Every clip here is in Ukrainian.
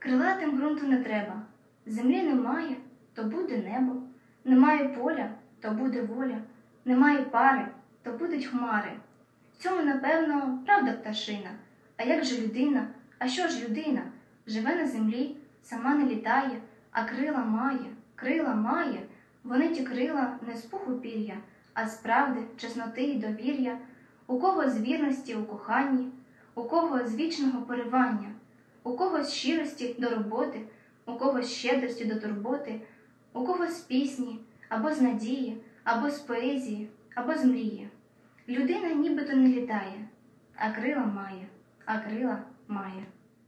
Крилатим ґрунту не треба. Землі немає, то буде небо. Немає поля, то буде воля. Немає пари, то будуть хмари. В цьому, напевно, правда пташина. А як же людина? А що ж людина? Живе на землі, сама не літає, а крила має. Вони ті крила не з пуху пір'я, а з правди, чесноти й довір'я. У кого з вірності у коханні, у кого з вічного поривання, у кого з щирості до роботи, у кого з щедрості до турботи, у кого з пісні, або з надії, або з поезії, або з мрії. Людина нібито не літає, а крила має.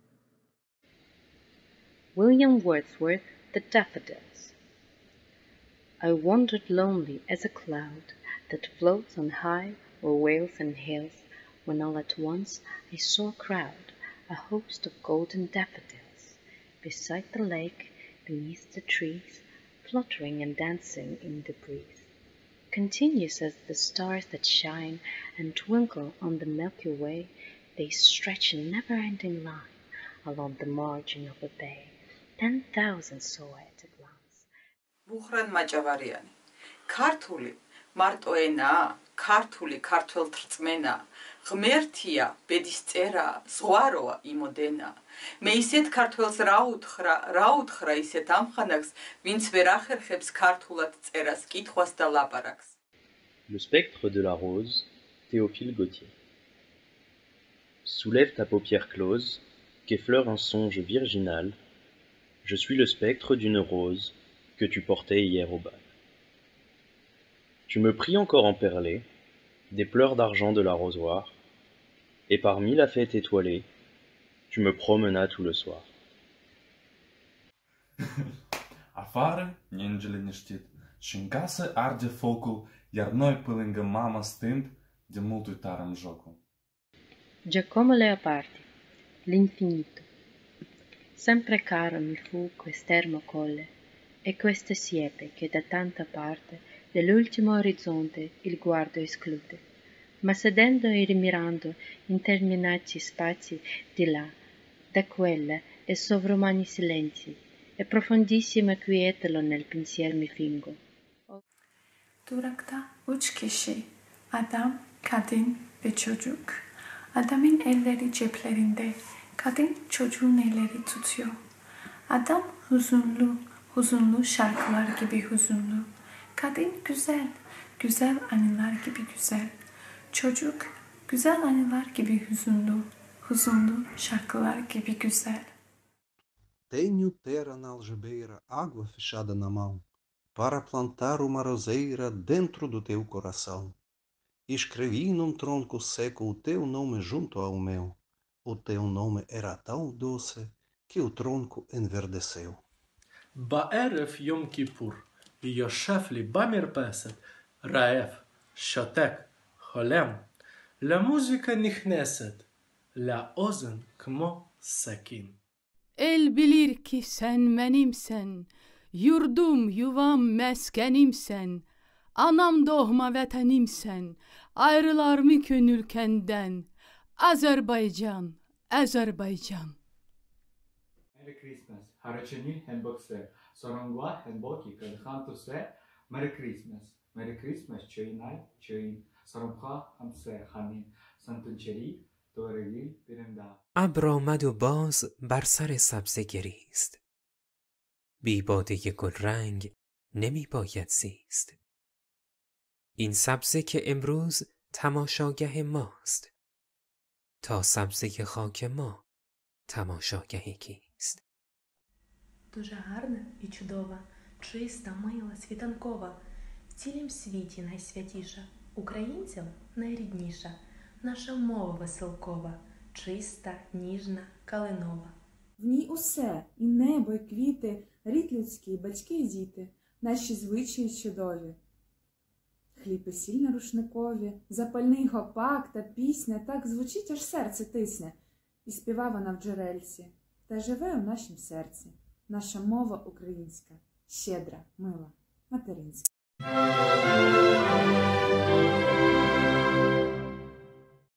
William Wordsworth, The Daffodils. I wandered lonely as a cloud that floats on high o'er vales and hills, when all at once I saw a crowd, a host of golden daffodils, beside the lake, beneath the trees, fluttering and dancing in the breeze. Continuous as the stars that shine and twinkle on the Milky Way, they stretch in never-ending line along the margin of a bay. 10,000 saw at a glance. Buhran Majavariani. Kartuli, marto enaa, kartuli kartveltr rწმენა, ღმერთია, ბედის წერა, ზღვაროა იმოდენა. მე ისეთ ქართველს რა უთხრა ისეთ ამხანაგს, ვინც ვერ ახერხებს ქართულად წერას, კითხვას და ლაპარაკს. Le spectre de la rose, Théophile Gautier. Soulève ta paupière close, qu'effleure un songe virginal. Je suis le spectre d'une rose que tu portais hier au bal. Tu me pris encore en perlé, des pleurs d'argent de l'arrosoir, et parmi la fête étoilée, tu me promenas tout le soir. Afare, ninjele niștit, și în casă arde focul, iar noi pe lângă mama stând, de mult uitarăm jocul. Giacomo Leopardi, L'infinito. Sempre caro mi fu quest'ermo colle e questa siepe che da tanta parte dell'ultimo orizzonte il guardo esclude, ma sedendo e rimirando interminati spazi di là, da quella e sovrumani silenzi, e profondissima quiete lo nel pensier mi fingo. Durakta üç kişi, adam, kadın ve çocuk. Adamın elleri ceplerinde, kadın çocuğun elleri tutuyor. Adam huzunlu şarkılar gibi huzunlu. Kadın güzel anılar gibi güzel. Çocuk güzel anılar gibi huzunlu şarkılar gibi güzel. Tenho terra na algebeira, água fechada na mão, para plantar uma roseira dentro do teu coração. Escrevi num tronco seco o teu nome junto ao meu. O teu nome era tão doce que o tronco enverdeceu. בערב יום כיפור יושב לי במרפסת רעב, שותק, חולם. למוזיקה נכנסת, לאוזן כמו סכין. El bilir ki sen benimsen, yurdum yuvam meskenimsen, anam doğma vatanimsen, ayrılar mı gönül kenden, Azerbaycan, Azerbaycan. Merry Christmas, harachani henbokse, sorongwa henboki kadhantuse, Merry Christmas, Merry Christmas, choinay, choin, sorongwa hamse hanin, santuncheri, دورگی برنده. ابر آمد و باز بر سر سبزه گریست. بی باده گل رنگ نمی باید زیست. این سبزه که امروز تماشاگه ماست. تا سبزه خاک ما تماشاگه کیست. Дуже гарна і чудова, чиста, мила, світанкова, в цілім світі найсвятіша, українцям найрідніша. Наша мова веселкова, чиста, ніжна, калинова. В ній усе, і небо, і квіти, рід людський, батьки і діти, наші звичаї чудові. Хліб і сіль на рушникові, запальний гопак та пісня, так звучить, аж серце тисне. І співа вона в джерельці, та живе у нашім серці. Наша мова українська, щедра, мила, материнська.